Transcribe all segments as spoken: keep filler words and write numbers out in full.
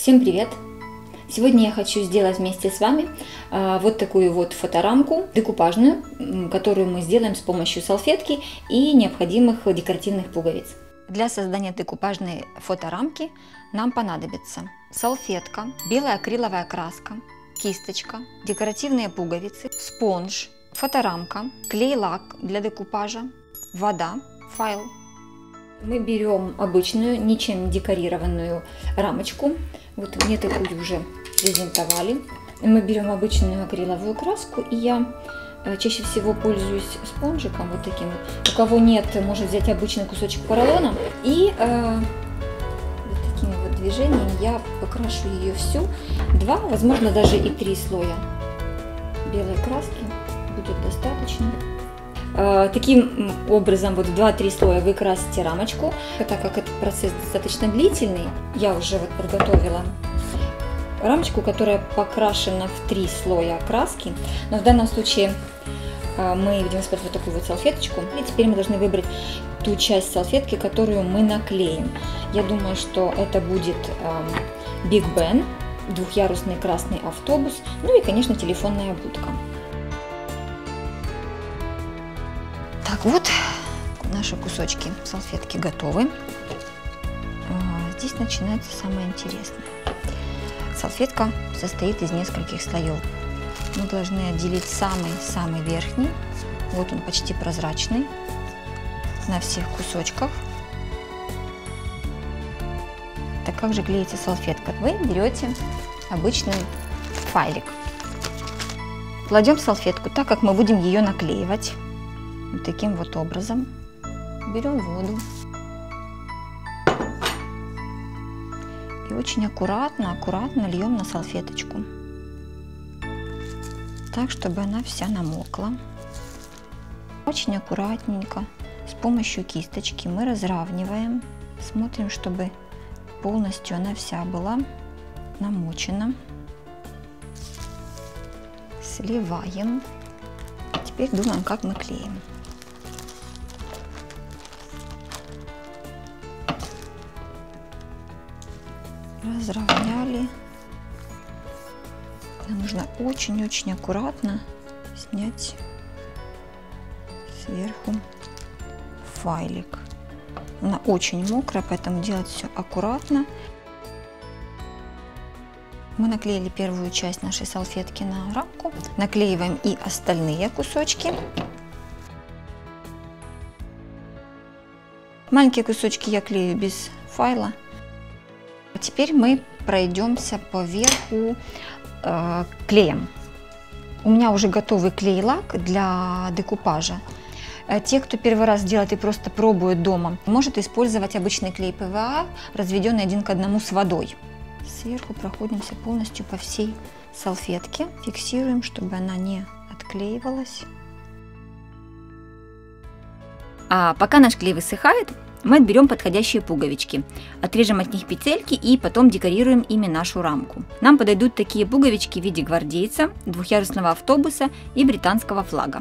Всем привет! Сегодня я хочу сделать вместе с вами а, вот такую вот фоторамку декупажную, которую мы сделаем с помощью салфетки и необходимых декоративных пуговиц. Для создания декупажной фоторамки нам понадобится салфетка, белая акриловая краска, кисточка, декоративные пуговицы, спонж, фоторамка, клей-лак для декупажа, вода, файл. Мы берем обычную, ничем не декорированную рамочку. Вот мне такую уже презентовали. Мы берем обычную акриловую краску, и я чаще всего пользуюсь спонжиком вот таким вот. У кого нет, может взять обычный кусочек поролона. И э, вот такими вот движениями я покрашу ее всю. Два, возможно, даже и три слоя белой краски будет достаточно. Таким образом, вот в два-три слоя вы красите рамочку. Так как этот процесс достаточно длительный, я уже вот подготовила рамочку, которая покрашена в три слоя краски. Но в данном случае мы будем использовать такую вот салфеточку. И теперь мы должны выбрать ту часть салфетки, которую мы наклеим. Я думаю, что это будет Big Ben, двухъярусный красный автобус, ну и, конечно, телефонная будка. Так вот, наши кусочки салфетки готовы. Здесь начинается самое интересное. Салфетка состоит из нескольких слоев. Мы должны отделить самый-самый верхний. Вот он почти прозрачный на всех кусочках. Так как же клеится салфетка? Вы берете обычный файлик. Кладем салфетку, так как мы будем ее наклеивать. Вот таким вот образом. Берем воду и очень аккуратно, аккуратно льем на салфеточку, так, чтобы она вся намокла. Очень аккуратненько с помощью кисточки мы разравниваем, смотрим, чтобы полностью она вся была намочена. Сливаем. Теперь думаем, как мы клеим. Разровняли. Нам нужно очень-очень аккуратно снять сверху файлик. Она очень мокрая, поэтому делать все аккуратно. Мы наклеили первую часть нашей салфетки на рамку. Наклеиваем и остальные кусочки. Маленькие кусочки я клею без файла. Теперь мы пройдемся по верху э, клеем. У меня уже готовый клей-лак для декупажа. Те, кто первый раз делает и просто пробует дома, может использовать обычный клей пэ вэ а, разведенный один к одному с водой. Сверху проходимся полностью по всей салфетке, фиксируем, чтобы она не отклеивалась. А пока наш клей высыхает, мы отберем подходящие пуговички, отрежем от них петельки и потом декорируем ими нашу рамку. Нам подойдут такие пуговички в виде гвардейца, двухъярусного автобуса и британского флага.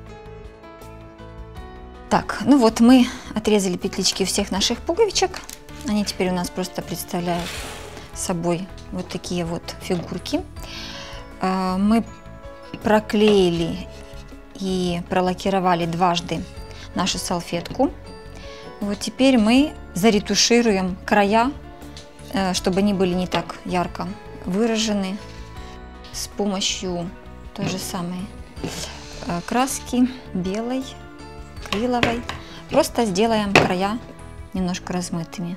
Так, ну вот мы отрезали петлички всех наших пуговичек. Они теперь у нас просто представляют собой вот такие вот фигурки. Мы проклеили и пролакировали дважды нашу салфетку. Вот теперь мы заретушируем края, чтобы они были не так ярко выражены, с помощью той же самой краски белой, акриловой. Просто сделаем края немножко размытыми.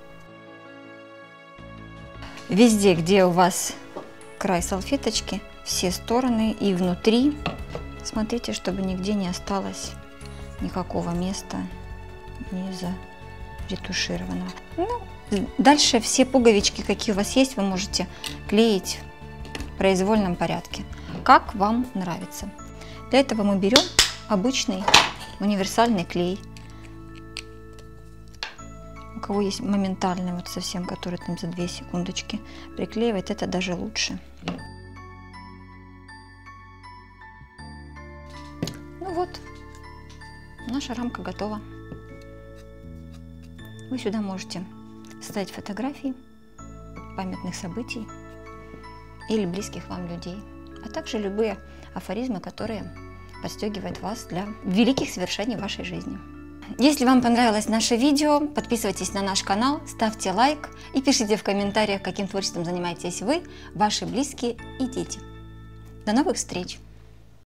Везде, где у вас край салфеточки, все стороны и внутри, смотрите, чтобы нигде не осталось никакого места не заретушированного. Ну, дальше все пуговички, какие у вас есть, вы можете клеить в произвольном порядке, как вам нравится. Для этого мы берем обычный универсальный клей. У кого есть моментальный, вот совсем, который там за две секундочки приклеивает, это даже лучше. Ну вот, наша рамка готова. Вы сюда можете ставить фотографии, памятных событий или близких вам людей, а также любые афоризмы, которые подстегивают вас для великих свершений в вашей жизни. Если вам понравилось наше видео, подписывайтесь на наш канал, ставьте лайк и пишите в комментариях, каким творчеством занимаетесь вы, ваши близкие и дети. До новых встреч!